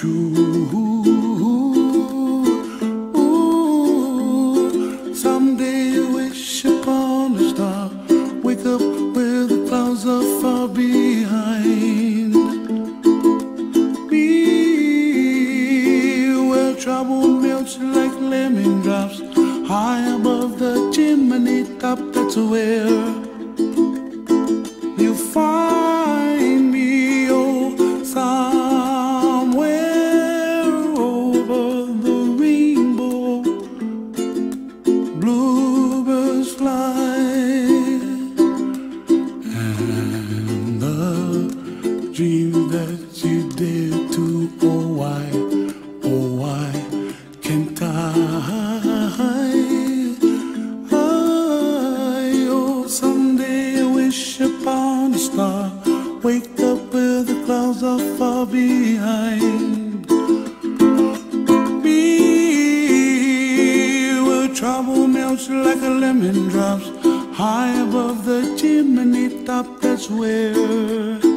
Ooh, someday you wish upon a star, wake up where the clouds are far behind me, where trouble melts like lemon drops high above the chimney top. That's where you find me, oh, somewhere over the rainbow. Bluebirds fly, and the dream that you dare to, oh why can't I? Someday I wish upon a star, wake up where the clouds are far behind me, where trouble melts like a lemon drops high above the chimney top. That's where